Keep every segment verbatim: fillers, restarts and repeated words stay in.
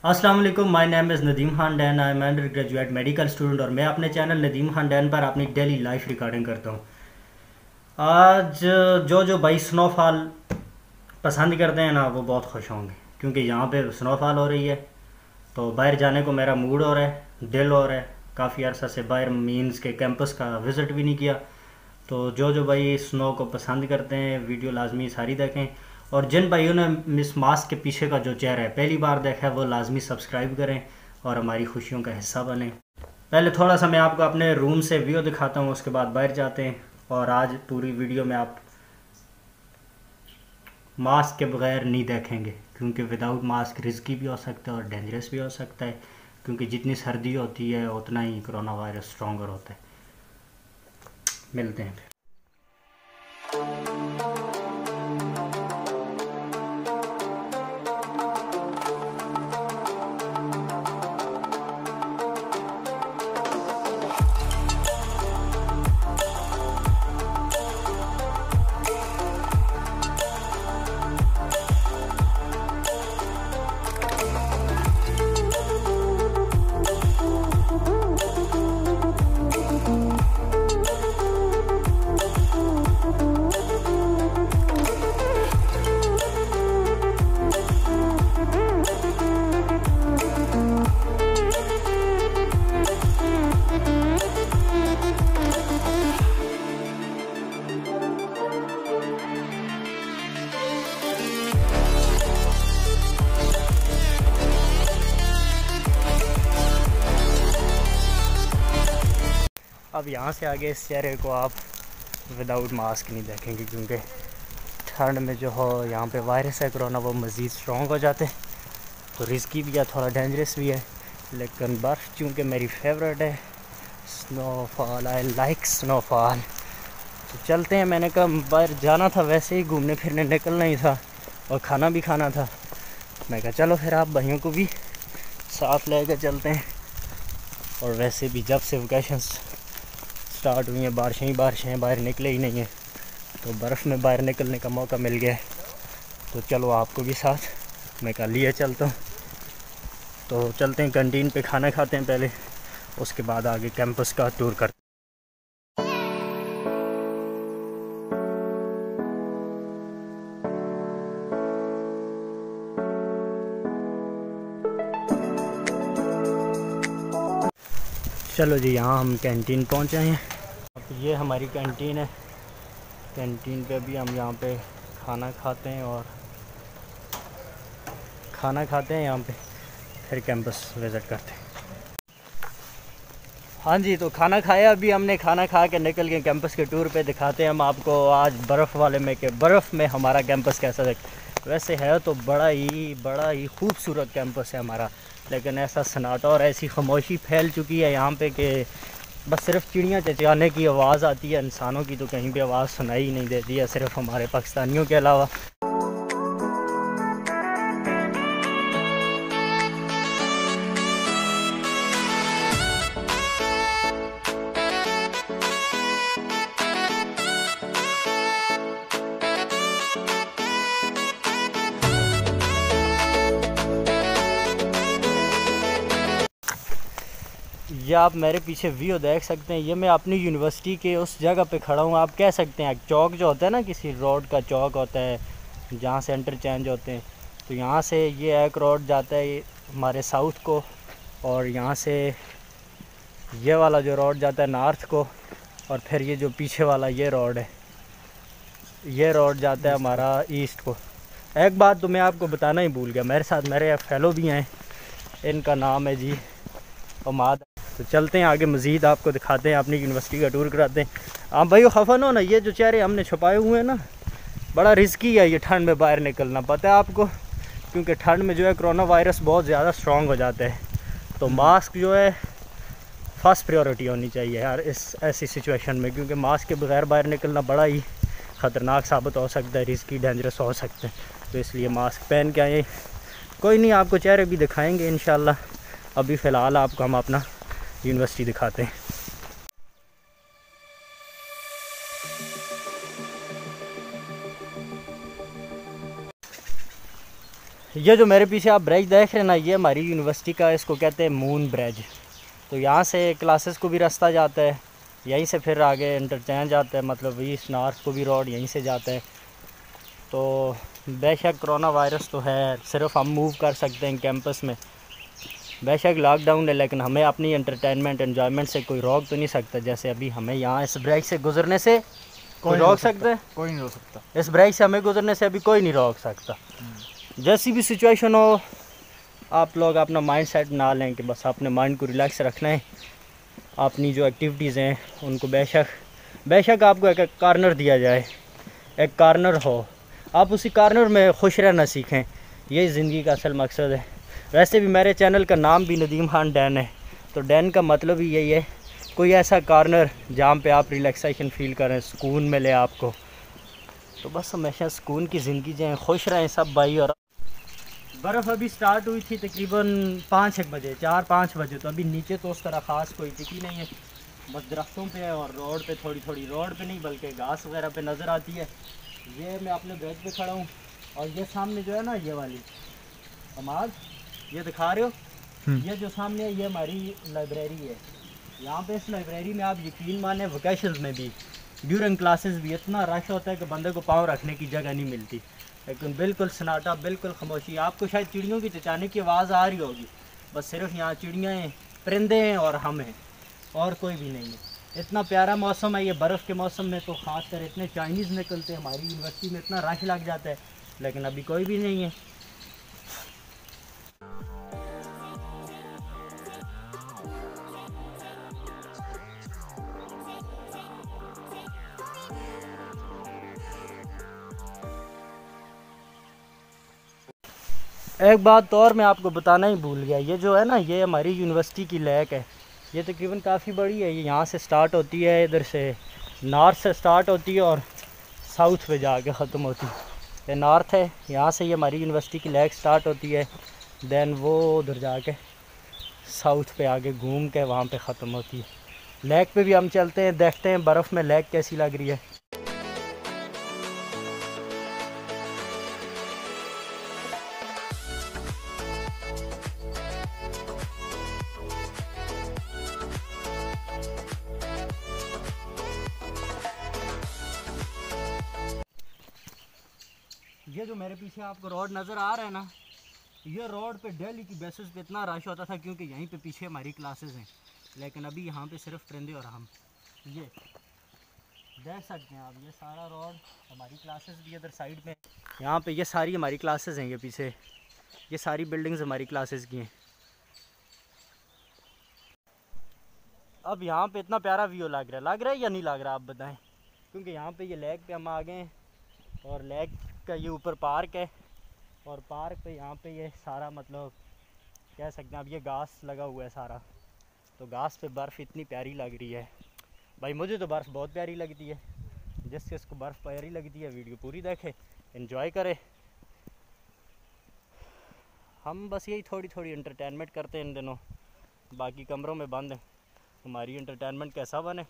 अस्सलाम वालेकुम, my name is Nadeem Khan डैन। I am undergraduate medical student और मैं अपने चैनल नदीम खान डैन पर अपनी डेली लाइफ रिकॉर्डिंग करता हूँ। आज जो जो भाई स्नोफॉल पसंद करते हैं ना, वो बहुत खुश होंगे क्योंकि यहाँ पे स्नोफॉल हो रही है। तो बाहर जाने को मेरा मूड हो रहा है, दिल हो रहा है। काफ़ी अर्सा से बाहर मीन्स के कैंपस का विज़िट भी नहीं किया। तो जो जो भाई स्नो को पसंद करते हैं, वीडियो लाजमी सारी देखें। और जिन भाइयों ने मिस मास्क के पीछे का जो चेहरा है पहली बार देखा है, वो लाजमी सब्सक्राइब करें और हमारी खुशियों का हिस्सा बने। पहले थोड़ा सा मैं आपको अपने रूम से व्यू दिखाता हूँ, उसके बाद बाहर जाते हैं। और आज पूरी वीडियो में आप मास्क के बगैर नहीं देखेंगे क्योंकि विदाउट मास्क रिस्की भी हो सकता है और डेंजरस भी हो सकता है, क्योंकि जितनी सर्दी होती है उतना ही कोरोना वायरस स्ट्रॉन्गर होता है। मिलते हैं फिर। अब यहाँ से आगे इस चेहरे को आप विदाउट मास्क नहीं देखेंगे क्योंकि ठंड में जो हो यहाँ पे वायरस है कोरोना, वो मज़ीद स्ट्रॉन्ग हो जाते हैं। तो रिस्की भी है, थोड़ा डेंजरस भी है। लेकिन बर्फ़ चूँकि मेरी फेवरेट है, स्नोफॉल, आई लाइक स्नोफॉल। तो चलते हैं। मैंने कहा बाहर जाना था, वैसे ही घूमने फिरने निकलना ही था और खाना भी खाना था। मैं कहा चलो फिर आप भाइयों को भी साथ ले कर चलते हैं। और वैसे भी जब से वेकेशन स्टार्ट हुई हैं, बारिशें ही बारिशें हैं, बाहर निकले ही नहीं हैं। तो बर्फ़ में बाहर निकलने का मौका मिल गया है, तो चलो आपको भी साथ मैं कहा लिए चलता हूँ। तो चलते हैं, कैंटीन पे खाना खाते हैं पहले, उसके बाद आगे कैंपस का टूर करते हैं। चलो जी, यहाँ हम कैंटीन पहुँचे हैं। अब ये हमारी कैंटीन है। कैंटीन पे भी हम यहाँ पे खाना खाते हैं और खाना खाते हैं यहाँ पे, फिर कैंपस विज़िट करते हैं। हाँ जी, तो खाना खाया अभी हमने, खाना खा के निकल गए कैंपस के टूर पे। दिखाते हैं हम आपको आज बर्फ़ वाले में के बर्फ़ में हमारा कैंपस कैसा दिख। वैसे है तो बड़ा ही बड़ा ही खूबसूरत कैंपस है हमारा, लेकिन ऐसा सन्नाटा और ऐसी खामोशी फैल चुकी है यहाँ पे कि बस सिर्फ चिड़ियाँ चहचहाने की आवाज़ आती है, इंसानों की तो कहीं भी आवाज़ सुनाई नहीं देती है, सिर्फ हमारे पाकिस्तानियों के अलावा। ये आप मेरे पीछे व्यू देख सकते हैं। ये मैं अपनी यूनिवर्सिटी के उस जगह पे खड़ा हूँ। आप कह सकते हैं चौक जो होता है ना, किसी रोड का चौक होता है जहाँ से इंटरचेंज होते हैं। तो यहाँ से ये एक रोड जाता है हमारे साउथ को, और यहाँ से ये वाला जो रोड जाता है नॉर्थ को, और फिर ये जो पीछे वाला ये रोड है, ये रोड जाता है हमारा ईस्ट को। एक बात तो मैं आपको बताना ही भूल गया, मेरे साथ मेरे फेलो भी हैं, इनका नाम है जी उमाद। तो चलते हैं आगे, मज़ीद आपको दिखाते हैं, अपनी यूनिवर्सिटी का टूर कराते हैं। आप भाई खफन हो ना, ये जो चेहरे हमने छुपाए हुए हैं ना, बड़ा रिस्की है ये ठंड में बाहर निकलना, पता है आपको, क्योंकि ठंड में जो है कोरोना वायरस बहुत ज़्यादा स्ट्रॉन्ग हो जाता है। तो मास्क जो है फर्स्ट प्रायोरिटी होनी चाहिए यार इस ऐसी सिचुएशन में, क्योंकि मास्क के बगैर बाहर निकलना बड़ा ही ख़तरनाक साबित हो सकता है, रिस्की डेंजरस हो सकता है। तो इसलिए मास्क पहन के आए। कोई नहीं, आपको चेहरे भी दिखाएंगे इंशाल्लाह। अभी फ़िलहाल आपको हम अपना यूनिवर्सिटी दिखाते हैं। ये जो मेरे पीछे आप ब्रिज देख रहे हैं ना, ये हमारी यूनिवर्सिटी का, इसको कहते हैं मून ब्रिज। तो यहाँ से क्लासेस को भी रास्ता जाता है, यहीं से फिर आगे इंटरचेंज आता है, मतलब ईस्ट नॉर्थ को भी रोड यहीं से जाता है। तो बेशक कोरोना वायरस तो है, सिर्फ हम मूव कर सकते हैं कैंपस में, बेशक लॉकडाउन है, लेकिन हमें अपनी एंटरटेनमेंट एंजॉयमेंट से कोई रोक तो नहीं सकता। जैसे अभी हमें यहाँ इस ब्रिज से गुजरने से कोई रोक सकता है? कोई नहीं रोक सकता। इस ब्रिज से हमें गुजरने से अभी कोई नहीं रोक सकता। जैसी भी सिचुएशन हो, आप लोग अपना माइंड सेट ना लें कि बस अपने माइंड को रिलैक्स रखना है। अपनी जो एक्टिविटीज़ हैं उनको बेशक बेशक आपको एक एक कार्नर दिया जाए, एक कार्नर हो, आप उसी कार्नर में खुश रहना सीखें। यही ज़िंदगी का असल मकसद है। वैसे भी मेरे चैनल का नाम भी नदीम खान डैन है, तो डैन का मतलब ही यही है, कोई ऐसा कार्नर जहाँ पे आप रिलैक्सेशन फ़ील करें, सुकून मिले आपको। तो बस हमेशा सुकून की ज़िंदगी जाए, खुश रहें सब भाई। और बर्फ़ अभी स्टार्ट हुई थी तकरीबन पाँच एक बजे, चार पाँच बजे, तो अभी नीचे तो उस तरह ख़ास कोई टिकी नहीं है, बस दरख्तों पे है और रोड पे थोड़ी थोड़ी, रोड पे नहीं बल्कि घास वगैरह पे नज़र आती है। ये मैं अपने ब्रिज पे खड़ा हूँ और ये सामने जो है ना, ये वाली समाज ये दिखा रहे हो, ये जो सामने है ये हमारी लाइब्रेरी है। यहाँ पे इस लाइब्रेरी में आप यकीन माने वेकेशंस में भी, ड्यूरिंग क्लासेस भी इतना रश होता है कि बंदे को पाँव रखने की जगह नहीं मिलती, लेकिन बिल्कुल सन्नाटा, बिल्कुल खामोशी। आपको शायद चिड़ियों की चहचहाने की आवाज़ आ रही होगी, बस सिर्फ यहाँ चिड़ियाँ हैं, परिंदे हैं और हम हैं, और कोई भी नहीं है। इतना प्यारा मौसम है ये। बर्फ़ के मौसम में तो ख़ास कर इतने चाइनीज़ निकलते हैं, हमारी यूनिवर्सिटी में इतना रश लग जाता है, लेकिन अभी कोई भी नहीं है। एक बात तो और मैं आपको बताना ही भूल गया, ये जो है ना, ये हमारी यूनिवर्सिटी की लेक है। ये तकरीबन काफ़ी बड़ी है। ये यहाँ से स्टार्ट होती है, इधर से नॉर्थ से स्टार्ट होती है और साउथ पे जाके ख़त्म होती है। ये नॉर्थ है, यहाँ से ये हमारी यूनिवर्सिटी की लेक स्टार्ट होती है, दैन वो उधर जाके साउथ पे आगे घूम के वहाँ पे ख़त्म होती है। लेक पे भी हम चलते हैं, देखते हैं बर्फ़ में लेक कैसी लग रही है। ये जो मेरे पीछे आपको रोड नज़र आ रहा है ना, ये रोड पे डेली की बेसिस पे इतना रश होता था, क्योंकि यहीं पे पीछे हमारी क्लासेस हैं, लेकिन अभी यहाँ पे सिर्फ परिंदे और हम। ये देख सकते हैं आप, ये सारा रोड, हमारी क्लासेस भी इधर साइड में, यहाँ पे ये सारी हमारी क्लासेस हैं। ये पीछे ये सारी बिल्डिंग्स हमारी क्लासेस की हैं। अब यहाँ पे इतना प्यारा व्यू लग रहा है, लग रहा है या नहीं लग रहा, आप बताएं? क्योंकि यहाँ पे ये लेक पे हम आ गए हैं और लेक का ये ऊपर पार्क है, और पार्क पे यहाँ पे ये सारा, मतलब कह सकते हैं अब ये घास लगा हुआ है सारा, तो घास पे बर्फ़ इतनी प्यारी लग रही है भाई। मुझे तो बर्फ़ बहुत प्यारी लगती है। जिस जिसको बर्फ़ प्यारी लगती है वीडियो पूरी देखे, एंजॉय करे। हम बस यही थोड़ी थोड़ी एंटरटेनमेंट करते हैं इन दिनों, बाकी कमरों में बंद हैं। हमारी एंटरटेनमेंट कैसा बने,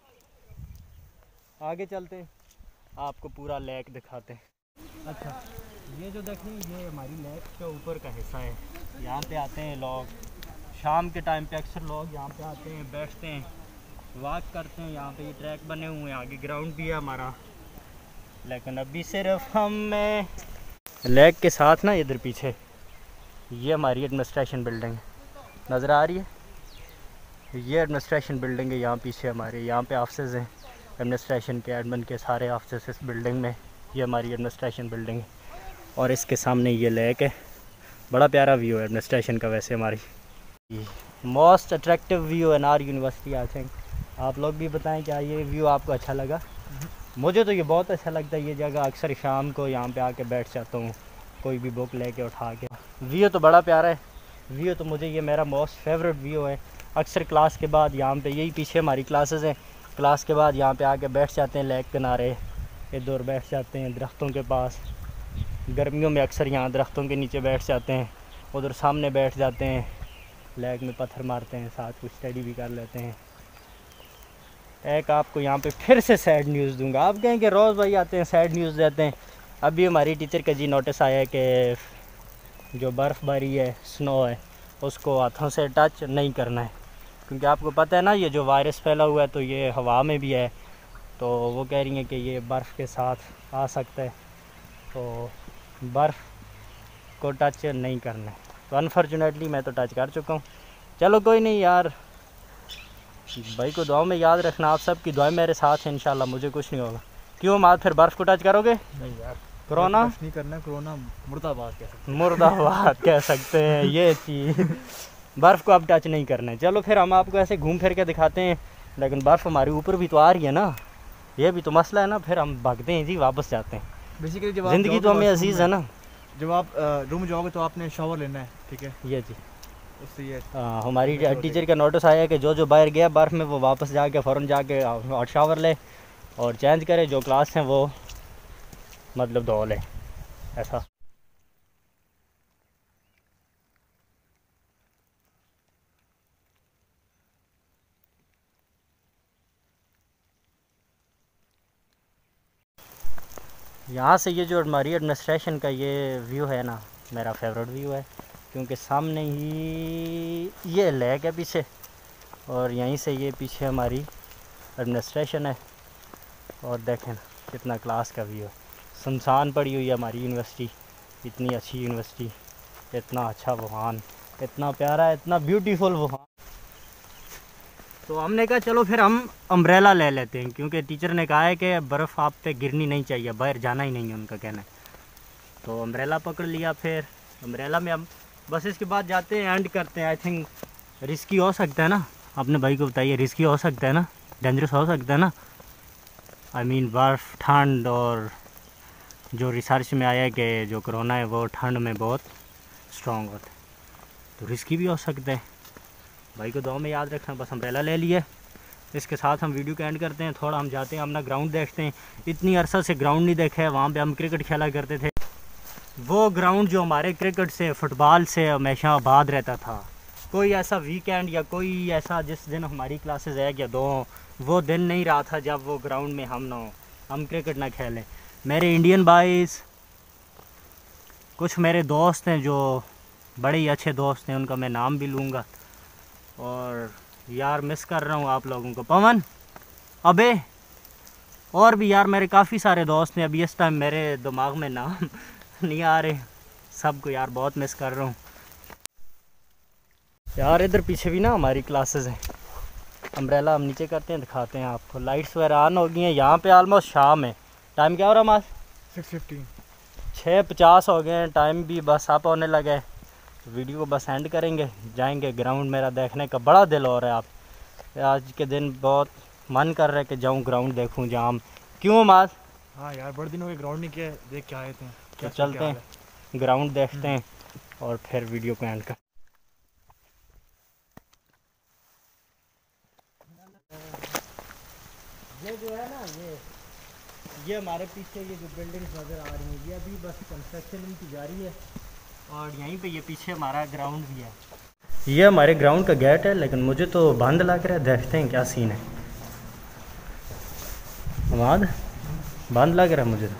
आगे चलते हैं, आपको पूरा लेक दिखाते हैं। अच्छा, ये जो देखें, ये हमारी लेक के ऊपर का हिस्सा है। यहाँ पे आते हैं लोग, शाम के टाइम पे अक्सर लोग यहाँ पे आते हैं, बैठते हैं, वॉक करते हैं। यहाँ पे ये ट्रैक बने हुए हैं, आगे ग्राउंड भी है हमारा, लेकिन अभी सिर्फ हम लेक के साथ ना, इधर पीछे ये हमारी एडमिनिस्ट्रेशन बिल्डिंग नज़र आ रही है। ये एडमिनिस्ट्रेशन बिल्डिंग है, यहाँ पीछे हमारे, यहाँ पे ऑफिसेज़ हैं एडमिनिस्ट्रेशन के, एडमिन के सारे ऑफिस इस बिल्डिंग में। ये हमारी एडमिनिस्ट्रेशन बिल्डिंग है और इसके सामने ये लेक है। बड़ा प्यारा व्यू है एडमिनिस्ट्रेशन का। वैसे हमारी most attractive view in our university I think. आप लोग भी बताएं क्या ये व्यू आपको अच्छा लगा? मुझे तो ये बहुत अच्छा लगता है। ये जगह अक्सर शाम को यहाँ पे आके बैठ जाता हूँ, कोई भी बुक लेके उठा के। व्यू तो बड़ा प्यारा है, व्यू तो मुझे ये मेरा मोस्ट फेवरेट व्यू है। अक्सर क्लास के बाद यहाँ पे, यही पीछे हमारी क्लासेस हैं, क्लास के बाद यहाँ पे आके बैठ जाते हैं लेक किनारे, इधर बैठ जाते हैं दरख्तों के पास। गर्मियों में अक्सर यहाँ दरख्तों के नीचे बैठ जाते हैं, उधर सामने बैठ जाते हैं, लेक में पत्थर मारते हैं, साथ कुछ स्टडी भी कर लेते हैं। एक आपको यहाँ पे फिर से सैड न्यूज़ दूंगा। आप कहेंगे रोज़ भाई आते हैं सैड न्यूज़ देते हैं। अभी हमारी टीचर का जी नोटिस आया है कि जो बर्फ़बारी है, स्नो है, उसको हाथों से टच नहीं करना है, क्योंकि आपको पता है ना ये जो वायरस फैला हुआ है तो ये हवा में भी है, तो वो कह रही हैं कि ये बर्फ़ के साथ आ सकता है, तो बर्फ़ को टच नहीं करना है। तो अनफॉर्चुनेटली मैं तो टच कर चुका हूँ। चलो कोई नहीं यार, भाई को दुआओं में याद रखना, आप सब की दुआएं मेरे साथ हैं, इंशाल्लाह मुझे कुछ नहीं होगा। क्यों माँ फिर बर्फ़ को टच करोगे? नहीं यार, कोरोना नहीं करना, कोरोना मुर्दाबाद कह सकते हैं। मुर्दाबाद कह सकते हैं ये चीज़। बर्फ़ को अब टच नहीं करना है। चलो फिर हम आपको ऐसे घूम फिर के दिखाते हैं, लेकिन बर्फ़ हमारे ऊपर भी तो आ रही है ना, ये भी तो मसला है ना। फिर हम भागते हैं जी, वापस जाते हैं। बेसिकली जब ज़िंदगी तो हमें अजीज़ है ना। जब आप रूम जाओगे तो आपने शावर लेना है, ठीक है? ये जी उससे ये आ, हमारी टीचर का नोटिस आया कि जो जो बाहर गया बर्फ़ में वो वापस जाके फ़ौरन जाके हॉट शावर ले और चेंज करे, जो क्लास हैं वो मतलब धो ले, ऐसा। यहाँ से ये जो हमारी एडमिनिस्ट्रेशन का ये व्यू है ना, मेरा फेवरेट व्यू है, क्योंकि सामने ही ये लेक है पीछे, और यहीं से ये पीछे हमारी एडमिनिस्ट्रेशन है। और देखें कितना क्लास का व्यू है। सुनसान पड़ी हुई है हमारी यूनिवर्सिटी, इतनी अच्छी यूनिवर्सिटी, इतना अच्छा वुहान, इतना प्यारा, इतना ब्यूटीफुल वुहान। तो हमने कहा चलो फिर हम अम्ब्रेला ले लेते हैं, क्योंकि टीचर ने कहा है कि बर्फ़ आप पे गिरनी नहीं चाहिए, बाहर जाना ही नहीं है, उनका कहना है। तो अम्ब्रेला पकड़ लिया, फिर अम्ब्रेला में हम बस इसके बाद जाते हैं, एंड करते हैं। आई थिंक रिस्की हो सकता है ना, अपने भाई को बताइए, रिस्की हो सकता है ना, डेंजरस हो सकता है ना। आई मीन बर्फ़, ठंड, और जो रिसर्च में आया है कि जो कोरोना है वो ठंड में बहुत स्ट्रॉन्ग होता है, तो रिस्की भी हो सकता है। भाई को दुआ में याद रखना। बस अम्ब्रेला ले लिए, इसके साथ हम वीडियो का एंड करते हैं। थोड़ा हम जाते हैं अपना ग्राउंड देखते हैं, इतनी अरसा से ग्राउंड नहीं देखा है। वहाँ पे हम क्रिकेट खेला करते थे, वो ग्राउंड जो हमारे क्रिकेट से, फुटबॉल से हमेशा आबाद रहता था। कोई ऐसा वीकेंड या कोई ऐसा जिस दिन हमारी क्लासेस एक या दो, वो दिन नहीं रहा था जब वो ग्राउंड में हम ना हो, हम क्रिकेट ना खेलें। मेरे इंडियन बॉयज़, कुछ मेरे दोस्त हैं जो बड़े ही अच्छे दोस्त हैं, उनका मैं नाम भी लूँगा, और यार मिस कर रहा हूँ आप लोगों को। पवन, अबे, और भी यार मेरे काफ़ी सारे दोस्त हैं, अभी इस टाइम मेरे दिमाग में नाम नहीं आ रहे, सबको यार बहुत मिस कर रहा हूँ यार। इधर पीछे भी ना हमारी क्लासेस हैं। अम्ब्रेला हम नीचे करते हैं, दिखाते हैं आपको। लाइट्स वगैरह ऑन हो गई हैं। यहाँ पे ऑलमोस्ट शाम है। टाइम क्या हो रहा है हमारा? सिक्स फिफ्टीन छः पचास हो गए हैं, टाइम भी बस अप होने लगा है। तो वीडियो को बस एंड करेंगे, जाएंगे ग्राउंड। मेरा देखने का बड़ा दिल हो रहा है। आप आज के दिन बहुत मन कर रहा है कि जाऊँ ग्राउंड देखूँ जाम। क्यों माज? हाँ यार, बड़े दिनों के ग्राउंड नहीं किया, देख के आए थे। तो चलते हैं ग्राउंड देखते हैं और फिर वीडियो को एंड कर। ये जो है ना, ये ये हमारे पीछे ये जो बिल्डिंग्स नज़र आ रही हैं, ये अभी बस कंस्ट्रक्शन इनकी जारी है, और यहीं पे ये पीछे हमारा ग्राउंड भी है। ये हमारे ग्राउंड का गेट है, लेकिन मुझे तो बंद लग रहा है। देखते हैं क्या सीन है। हमाद बंद लग रहा है मुझे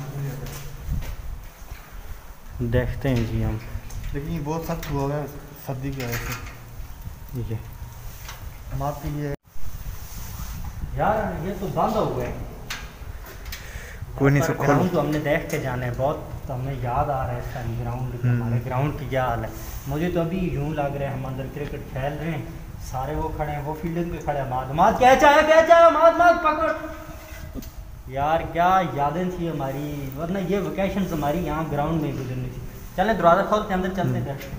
तो। देखते हैं जी हम, लेकिन ये बहुत सख्त हुआ है सर्दी की वजह से। ये हम आपके लिए यार ये तो बंद हो गए। कोई नहीं, सब ग्राउंड तो हमने देख के जाना है बहुत, तो हमें याद आ रहा है इस टाइम ग्राउंड, हमारे ग्राउंड की क्या हाल है। मुझे तो अभी यूँ लग रहा है हम अंदर क्रिकेट खेल रहे हैं, सारे वो खड़े हैं, वो फील्डिंग पे खड़े हैं। माद माद क्या चाहे क्या चाहे माद माद पकड़। यार क्या यादें थी हमारी, वरना ये वेकेशन हमारी यहाँ ग्राउंड में गुजरनी थी। चलें दरवाज़ा खोलते अंदर चलते हैं।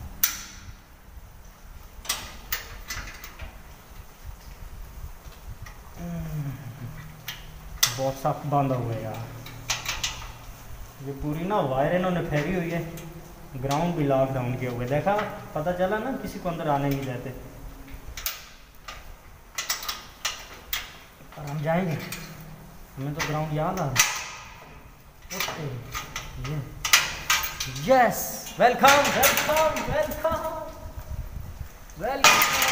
बहुत सख्त बंद हो गया यार, ये पूरी ना वायर इन्होंने फेरी हुई है। ग्राउंड भी लॉकडाउन किए हुए, देखा, पता चला ना किसी को अंदर आने नहीं देते। और हम जाएंगे, हमें तो ग्राउंड याद आ रहा है। ये yes, welcome welcome welcome welcome.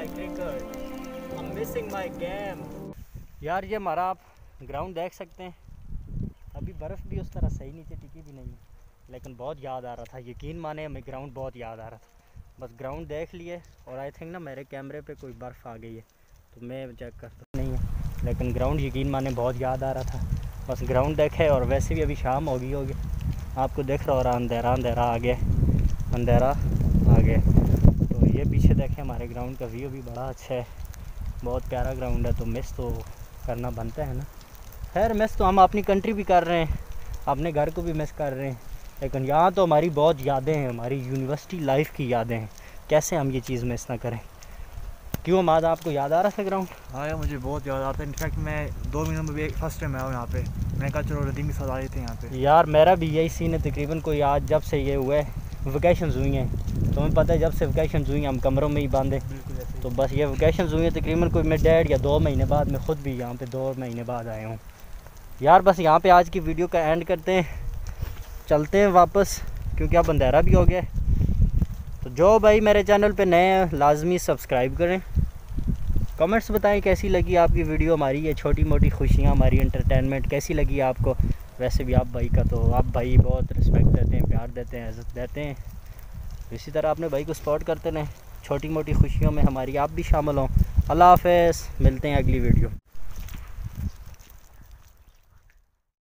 Cricket, I'm missing my game। यार ये हमारा आप ग्राउंड देख सकते हैं, अभी बर्फ़ भी उस तरह सही नीचे टिकी भी नहीं है, लेकिन बहुत याद आ रहा था, यकीन माने हमें ग्राउंड बहुत याद आ रहा था। बस ग्राउंड देख लिए और आई थिंक ना मेरे कैमरे पे कोई बर्फ़ आ गई है तो मैं चेक करता नहीं है, लेकिन ग्राउंड यकीन माने बहुत याद आ रहा था। बस ग्राउंड देखे और वैसे भी अभी शाम होगी होगी, आपको देख रहा हो रहा अंधेरा अंधेरा आ गया, अंधेरा आ गया। तो ये पीछे देखें हमारे ग्राउंड का व्यू भी बड़ा अच्छा है, बहुत प्यारा ग्राउंड है। तो मिस तो करना बनता है ना। खैर मिस तो हम अपनी कंट्री भी कर रहे हैं, अपने घर को भी मिस कर रहे हैं, लेकिन यहाँ तो हमारी बहुत यादें हैं, हमारी यूनिवर्सिटी लाइफ की यादें हैं, कैसे हम ये चीज़ मिस ना करें। क्यों माद आपको याद आ रहा था ग्राउंड? हाँ यार मुझे बहुत याद आता है। इनफैक्ट मैं दो महीनों में भी फर्स्ट टाइम आया हूँ यहाँ पे। मैं कहा चलो रनिंग के साथ आए थे यहाँ पे। यार मेरा भी यही सीन है, तकरीबन कोई आज जब से ये हुआ है वेकेशन हुई हैं, तुम्हें पता है जब से वेकेशन हुई हैं हम कमरों में ही बांधे। तो बस ये वेकेशन हुई है तकरीबन कोई मैं डेढ़ या दो महीने बाद, मैं ख़ुद भी यहाँ पे दो महीने बाद आया हूँ। यार बस यहाँ पे आज की वीडियो का एंड करते हैं, चलते हैं वापस क्योंकि अब अंधेरा भी हो गया। तो जो भाई मेरे चैनल पे नए हैं लाजमी सब्सक्राइब करें, कमेंट्स बताएं कैसी लगी आपकी वीडियो, हमारी ये छोटी मोटी खुशियाँ, हमारी एंटरटेनमेंट कैसी लगी आपको। वैसे भी आप भाई का तो आप भाई बहुत रिस्पेक्ट देते हैं, प्यार देते हैं, इज़्ज़त देते हैं, इसी तरह अपने भाई को सपोर्ट करते रहें। छोटी मोटी खुशियों में हमारी आप भी शामिल हों। अल्लाह हाफ़िज़, मिलते हैं अगली वीडियो।